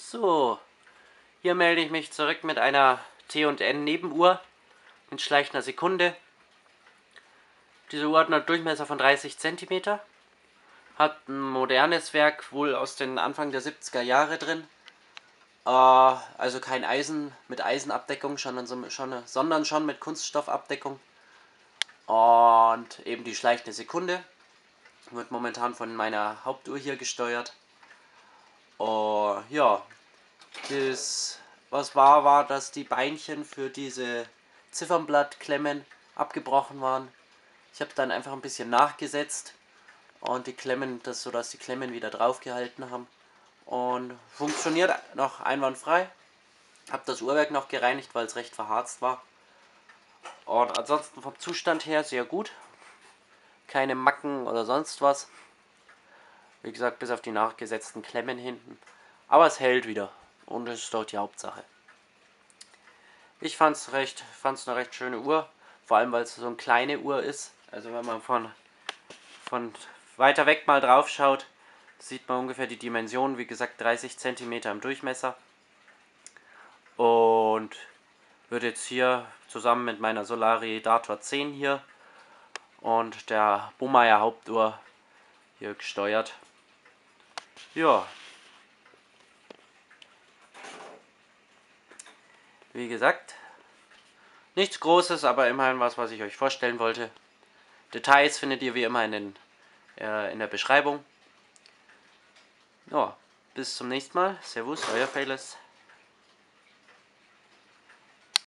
So, hier melde ich mich zurück mit einer T&N Nebenuhr mit schleichender Sekunde. Diese Uhr hat einen Durchmesser von 30 cm, hat ein modernes Werk, wohl aus den Anfang der 70er Jahre drin. Also kein Eisen mit Eisenabdeckung, sondern schon mit Kunststoffabdeckung. Und eben die schleichende Sekunde wird momentan von meiner Hauptuhr hier gesteuert. Ja, was war, dass die Beinchen für diese Ziffernblattklemmen abgebrochen waren. Ich habe dann einfach ein bisschen nachgesetzt und die Klemmen, sodass die Klemmen wieder drauf gehalten haben. Und funktioniert noch einwandfrei. Habe das Uhrwerk noch gereinigt, weil es recht verharzt war. Und ansonsten vom Zustand her sehr gut. Keine Macken oder sonst was. Wie gesagt, bis auf die nachgesetzten Klemmen hinten. Aber es hält wieder. Und das ist doch die Hauptsache. Ich fand's eine recht schöne Uhr. Vor allem, weil es so eine kleine Uhr ist. Also wenn man von weiter weg mal drauf schaut, sieht man ungefähr die Dimensionen. Wie gesagt, 30 cm im Durchmesser. Und wird jetzt hier zusammen mit meiner Solari Dator 10 hier und der Bohmeier Hauptuhr hier gesteuert. Ja. Wie gesagt, nichts Großes, aber immerhin was ich euch vorstellen wollte. Details findet ihr wie immer in der Beschreibung. Ja, bis zum nächsten Mal. Servus, euer Payless.